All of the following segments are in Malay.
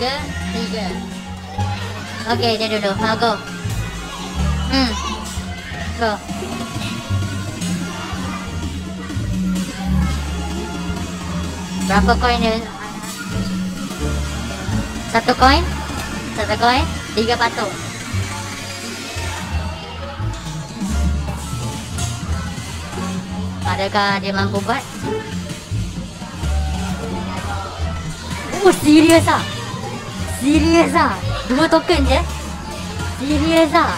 3. Okay, dia dulu. Go. Go. Berapa koin dia? 1 koin? 1 koin? 3 patung. Adakah dia mampu buat? Serius ah? Serius ah? 2 token je? Serius ah?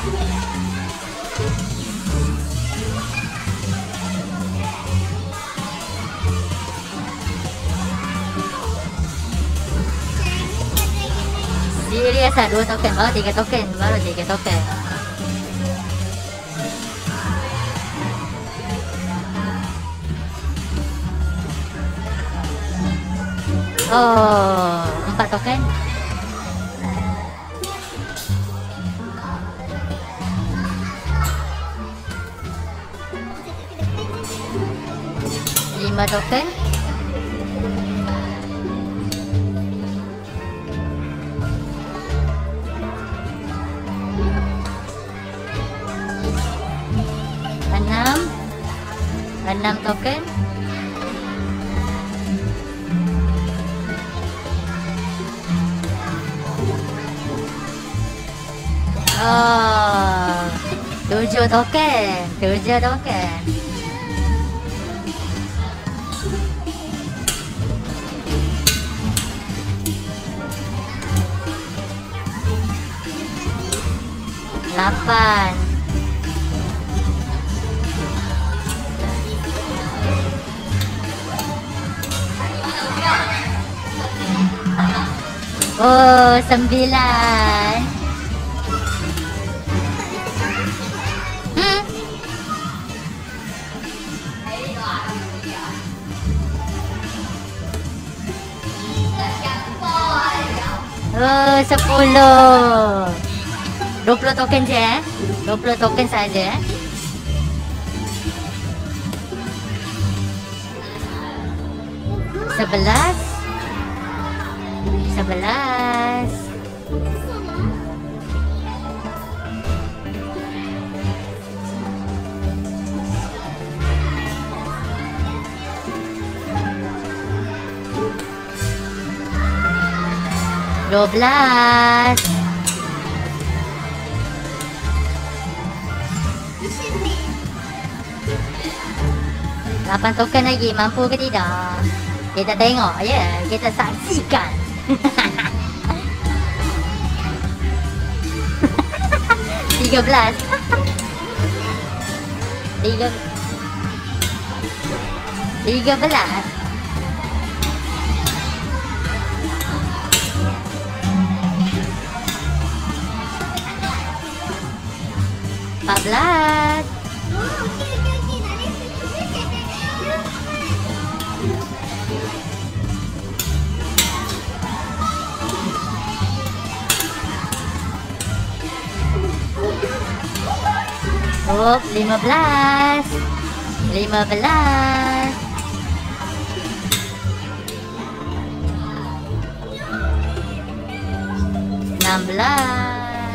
Serius ah? 2 token, baru 3 token. Baru 3 token. Oh, 4 token. Lima token. Enam token. Oh, 7 token. 7 token. Lapan. Oh, 9. Oh, 10. 20 token je 20 token saja. 11. 12. 8 token lagi, mampu ke tidak? Kita tengok ya, kita saksikan. 13. 13. 14. 15. 16.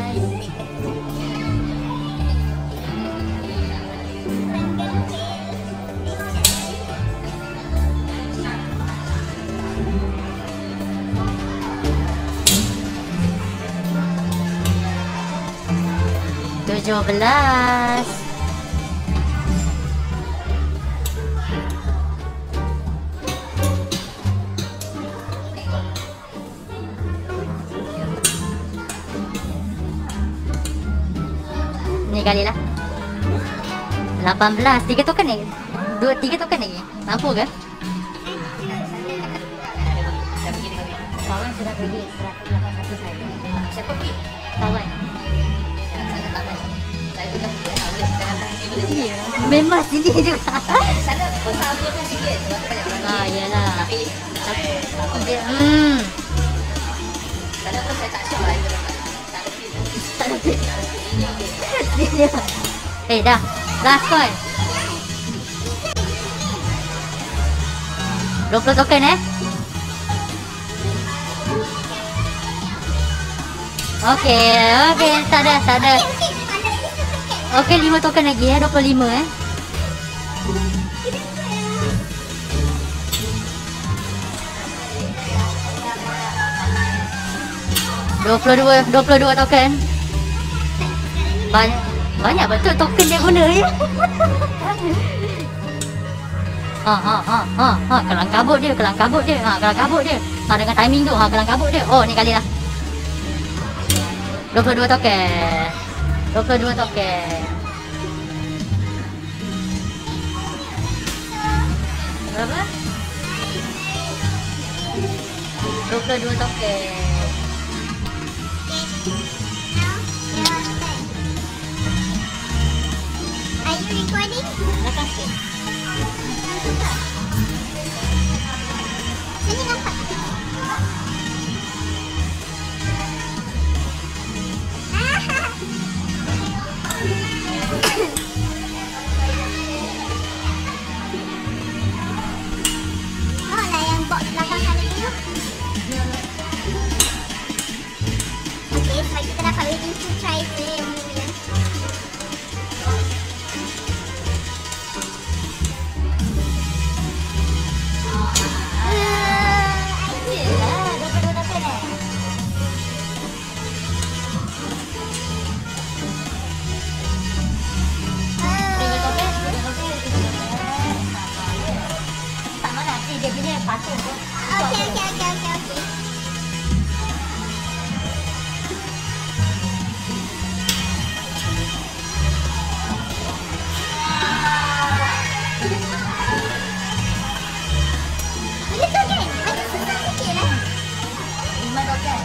17. Ni kali lah. 18. 3 token ni. 3 token lagi. Mampu ke? Kawan sudah pergi 181 saya. Siapa pergi? Kawan. Ya, memang sini juga. Sana besar pun sikit. Ah, yalah. Tapi sana pun saya tak syok lah. Tak lebih. Dah. Last coin. 20 token Okey, tak ada. Okey, 5 token lagi 25 22 token. Banyak betul token dia guna ya. Kelang kabut dia. Kelang kabut dia. Dengan timing tu, kelang kabut dia. Oh, ni kali lah. 22 token. Berapa? 22 token. Are you recording? Belakang sikit. Sini nampak. Oh lah yang box belakang sana tu. Okay, sebab kita dapat waiting to try tu yang mula. Dia punya patung tu. Okay. Boleh tu kan? Macam susah sikit lah. 5 token.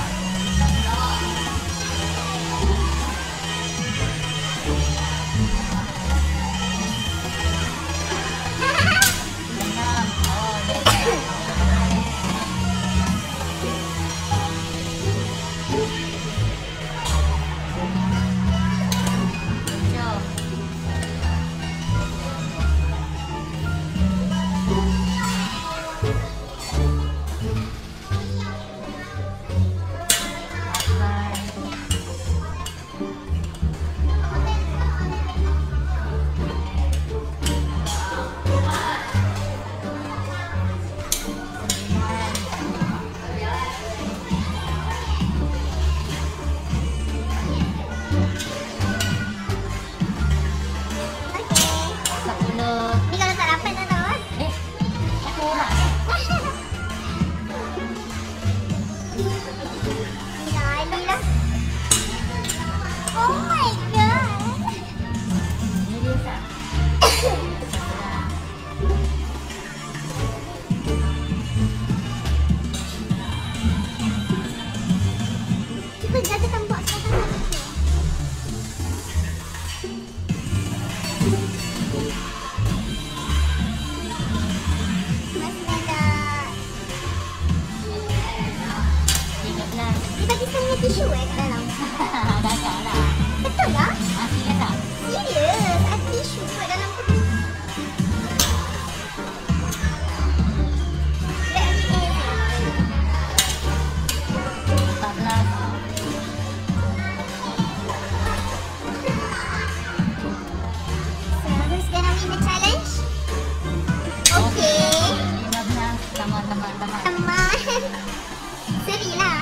Tisu kat dalam. Dah lah. Betul lah? Serius tak? Serius, ada tisu kat dalam tu. Who's gonna win the challenge? Okay. 15. Teman. Teman. Serilah.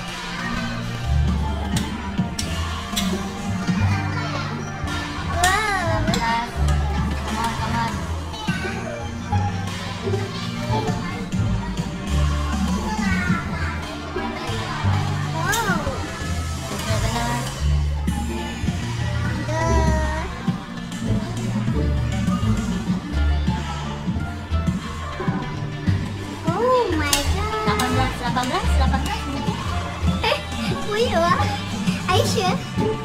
Are you sure?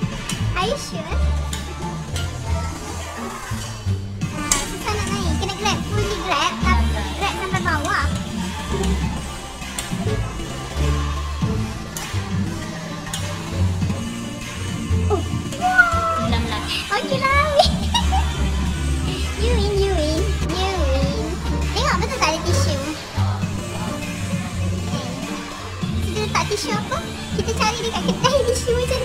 Susah nak naik. Kena grab. Fully grab. Grab sampai bawah. Oh. Wow. 19. Okay lah. You win. Tengok betul tak ada tisu? Kita letak tisu apa? Kita cari dekat kedai ni. isu macam